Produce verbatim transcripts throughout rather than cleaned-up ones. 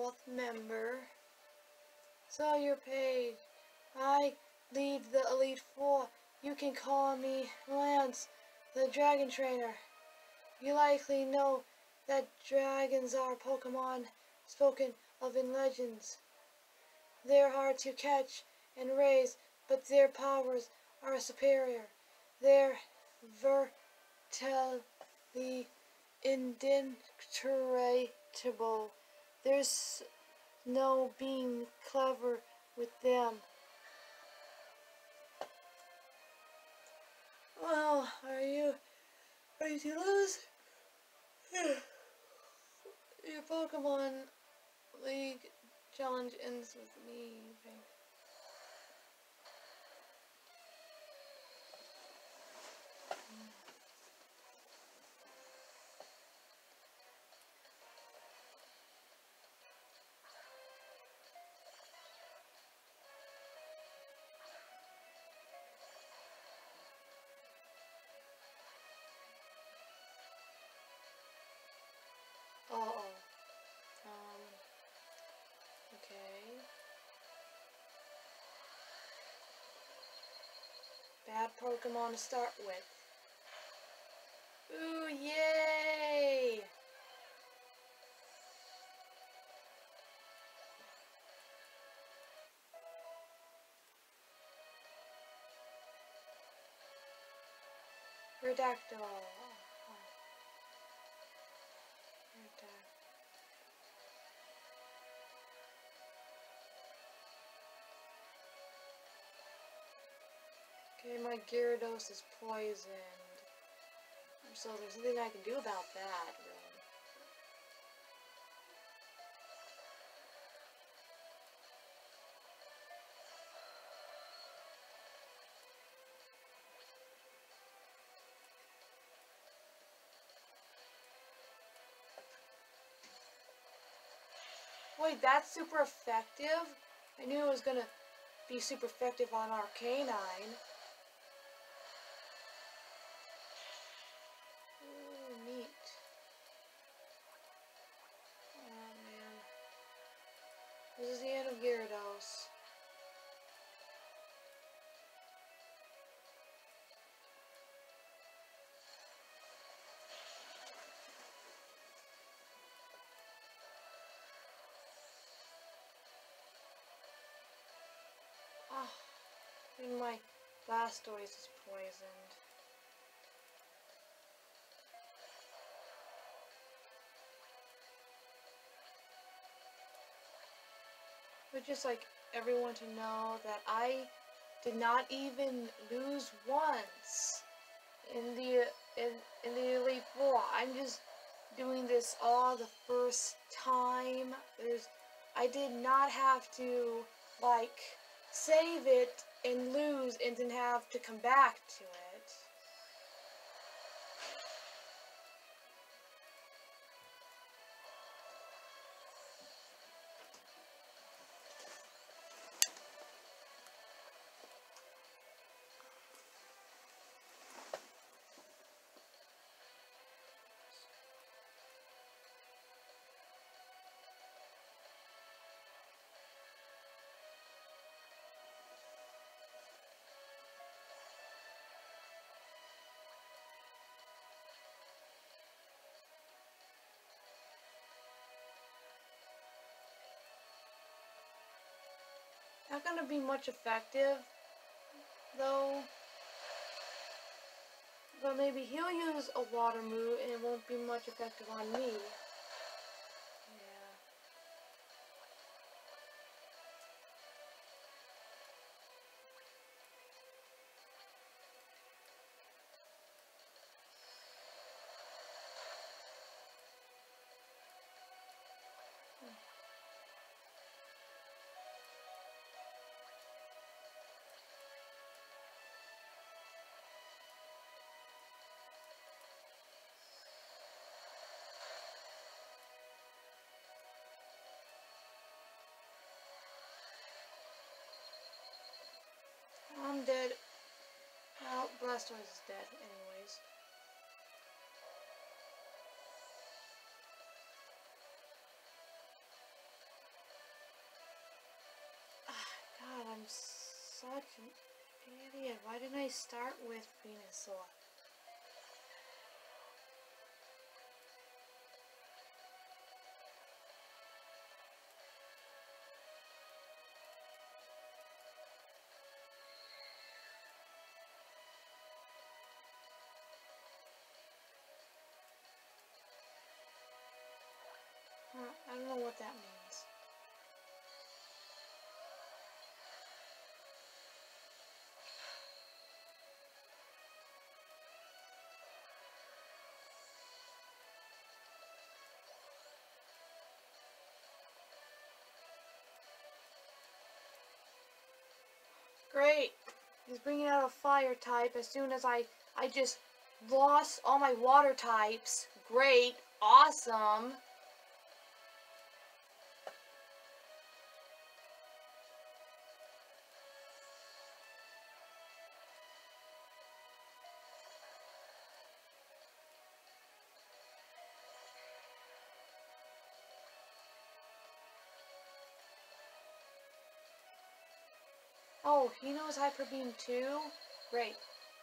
fourth member. So you're paid. I lead the Elite Four. You can call me Lance, the Dragon Trainer. You likely know that dragons are Pokemon spoken of in legends. They're hard to catch and raise, but their powers are superior. They're virtually indestructible. There's no being clever with them. Well, are you ready to lose? Your Pokemon League challenge ends with me. Uh oh. Um. Okay. Bad Pokemon to start with. Ooh, yay! Redactyl. Okay, my Gyarados is poisoned. So there's nothing I can do about that, really. Wait, that's super effective? I knew it was gonna be super effective on Arcanine. Ooh, neat. Oh man. This is the end of Gyarados. Oh, and my Blastoise is poisoned. But just like everyone to know that I did not even lose once in the in, in the Elite Four. I'm just doing this all the first time. There's I did not have to like save it and lose and then have to come back to it. Not gonna be much effective, though. But maybe he'll use a water move and it won't be much effective on me. Yeah. I'm dead. Well, Blastoise is dead anyways. I'm such an idiot. Why didn't I start with Venusaur? Huh, I don't know what that means. Great. He's bringing out a fire type as soon as I, I just lost all my water types. Great. Awesome. Oh, he knows Hyper Beam too? Great.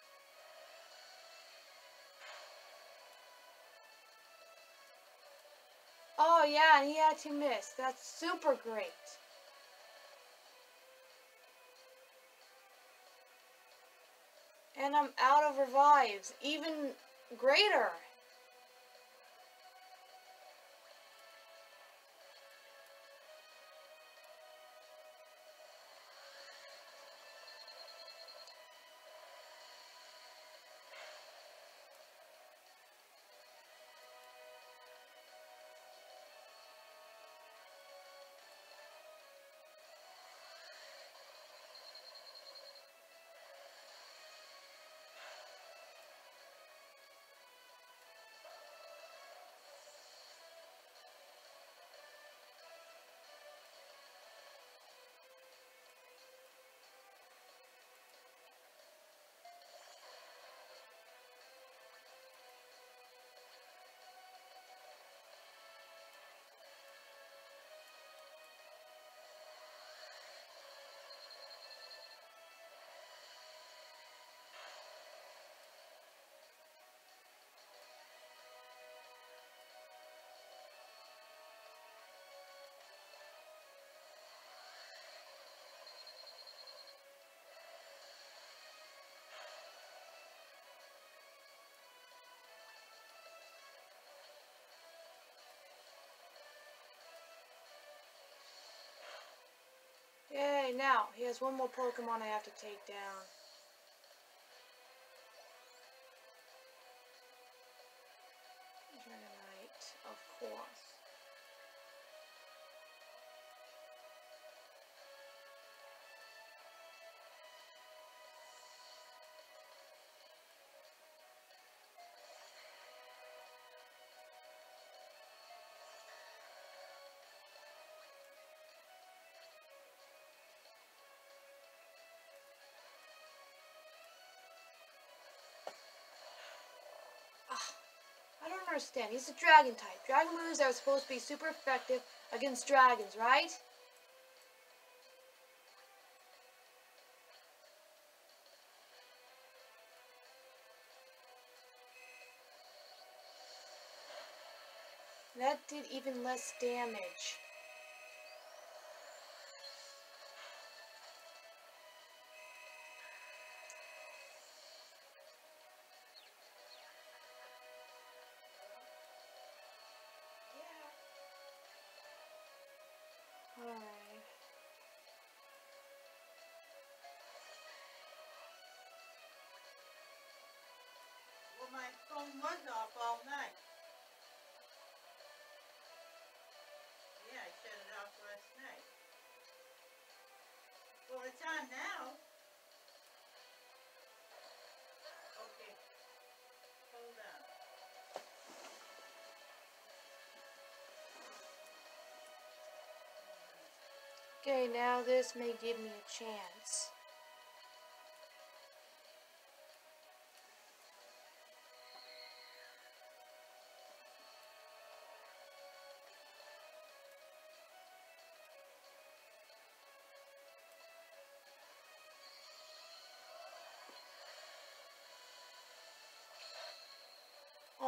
Oh yeah, and he had to miss. That's super great. And I'm out of revives. Even greater. Yay, now, he has one more Pokemon I have to take down. Dragonite, of course. I don't understand. He's a dragon type. Dragon moves are supposed to be super effective against dragons, right? That did even less damage. Alright. Well, my phone was off all night. Yeah, I shut it off last night. Well, it's on now. Okay. Hold on. Okay, now this may give me a chance.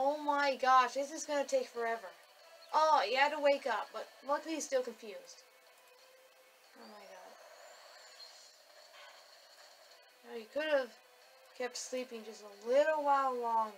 Oh my gosh, this is gonna take forever. Oh, he had to wake up, but luckily he's still confused. Oh my god. Now he could have kept sleeping just a little while longer.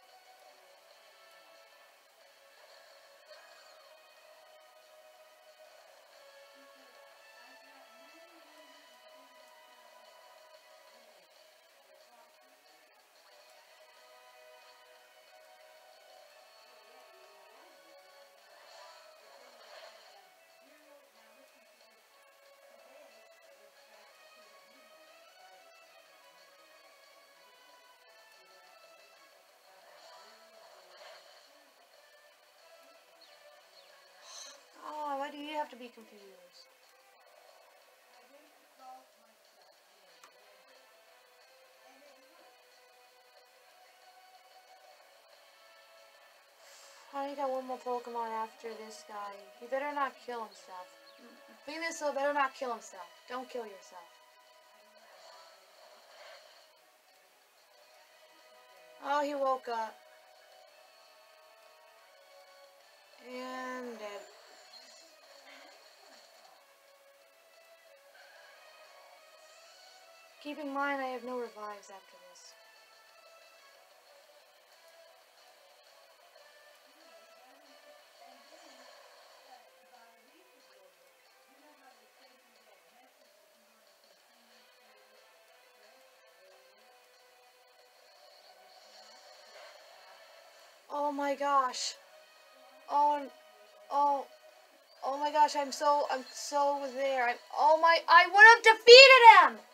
Oh, why do you have to be confused? I got one more Pokemon after this guy. He better not kill himself. Venusaur better not kill himself. Don't kill yourself. Oh, he woke up. And dead. Keep in mind I have no revives after this. Oh my gosh. Oh, oh, oh my gosh, I'm so, I'm so there. I'm, oh my, I would have defeated him!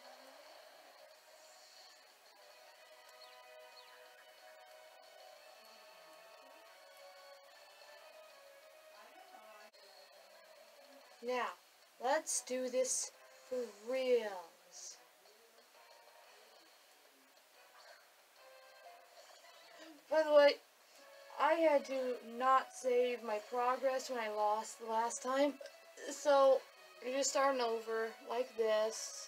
Now, let's do this for reals. By the way, I had to not save my progress when I lost the last time. So, you're just starting over like this.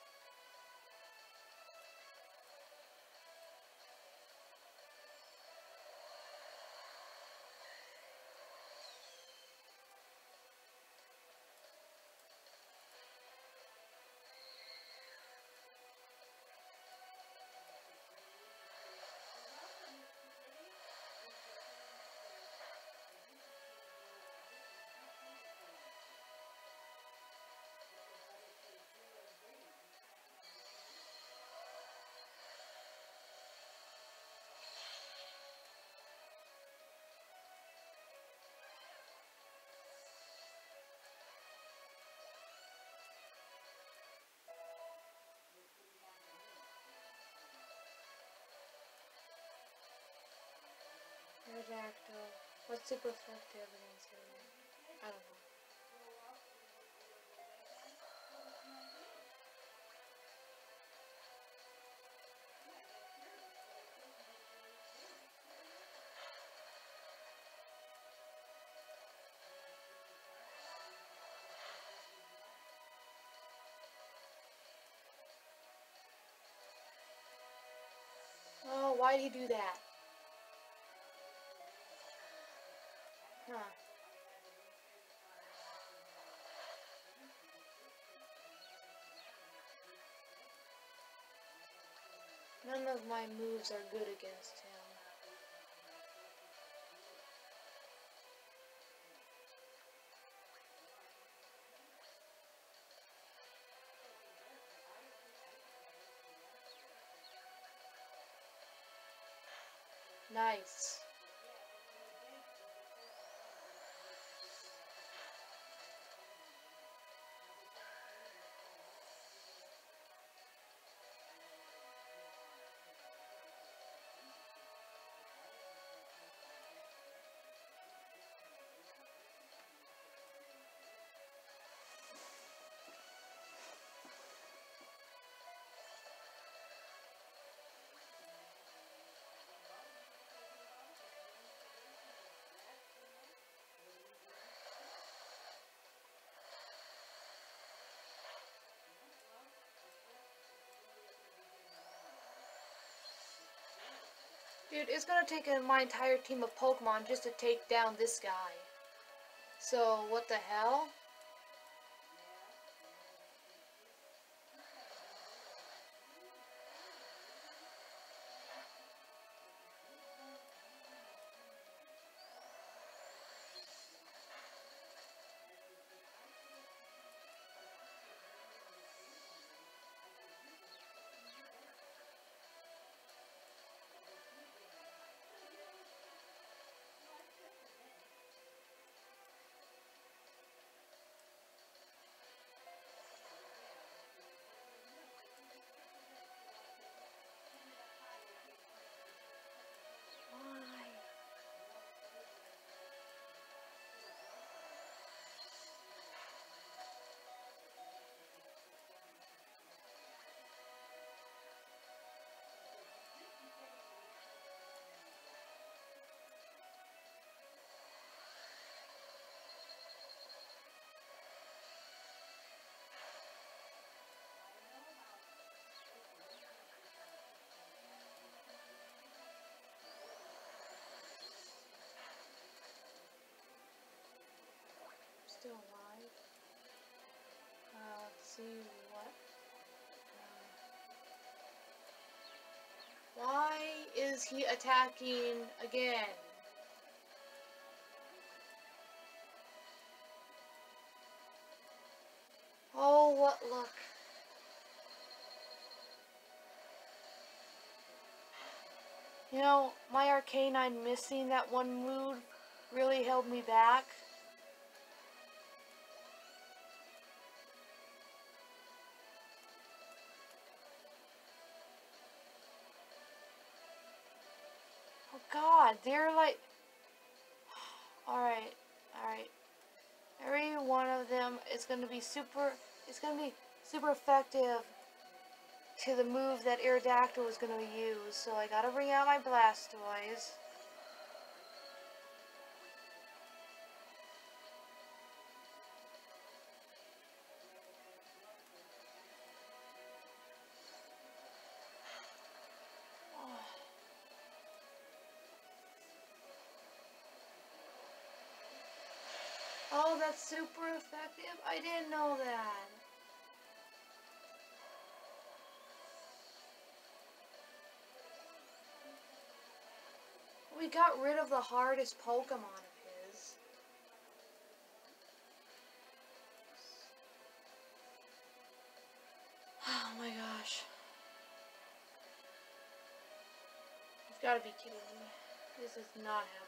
Aerodactyl. What's super effective against Aerodactyl? I don't know. Oh, why did he do that? Huh. None of my moves are good against him. Nice. Dude, it's gonna take a, my entire team of Pokemon just to take down this guy. So, what the hell? Still alive. Uh, let's see what. Uh, why is he attacking again? Oh, what luck. You know, my Arcanine missing that one move really held me back. Oh god, they're like... Alright, alright. Every one of them is going to be super... It's going to be super effective to the move that Aerodactyl is going to use. So I gotta bring out my Blastoise. Oh, that's super effective? I didn't know that. We got rid of the hardest Pokemon of his. Oh my gosh. You've got to be kidding me. This is not happening.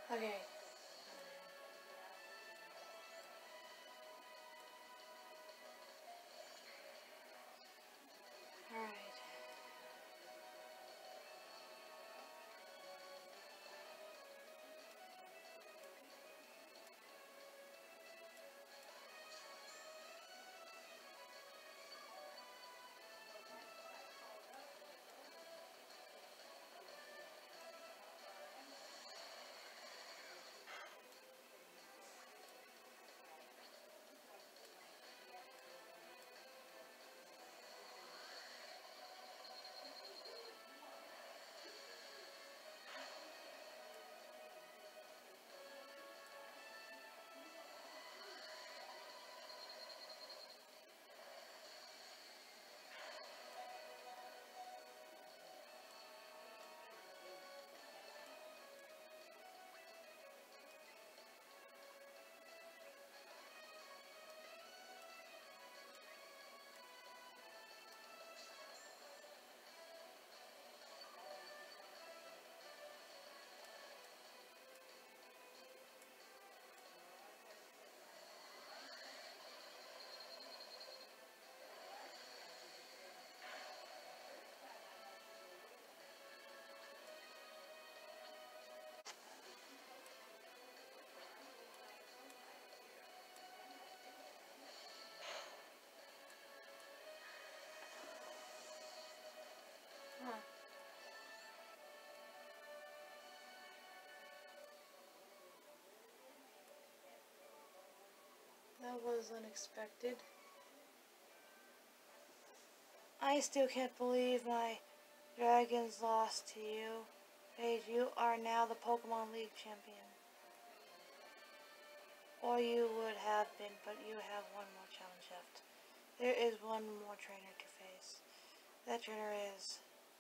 Okay. Alright. Huh. That was unexpected. I still can't believe my dragons lost to you. Paige, you are now the Pokemon League champion. Or you would have been, but you have one more challenge left. There is one more trainer to face. That trainer is...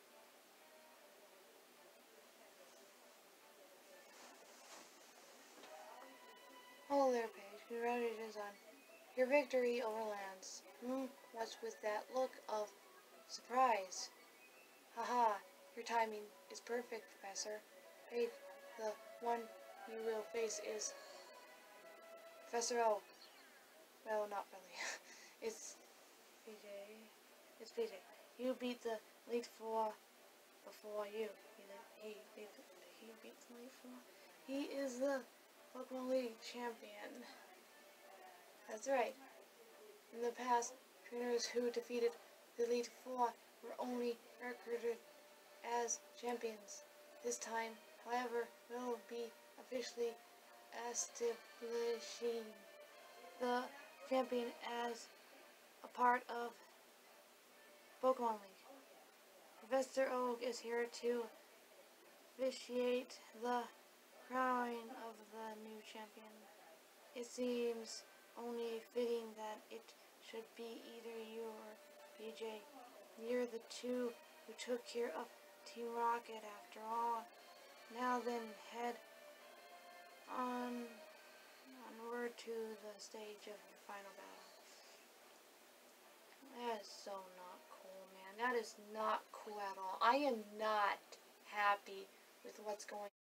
Hello there, Paige. Congratulations on your victory over Lance. Hmm, what's with that look of surprise? Haha, your timing is perfect, Professor. Paige, the one you will face is Professor O. Well, not really. It's P J. It's P J. You beat the Elite Four before you. He, he, beat the, he beat the Elite Four. He is the Pokemon League champion. That's right. In the past, trainers who defeated the Elite Four were only recruited as champions. This time, however, will be officially establishing the champion as a part of Pokemon League. Professor Oak is here to officiate the crowning of the new champion. It seems only fitting that it should be either you or P J. You're the two who took care of Team Rocket after all. Now then, head on onward to the stage of your final battle. That is so not cool, man. That is not cool at all. I am not happy with what's going on.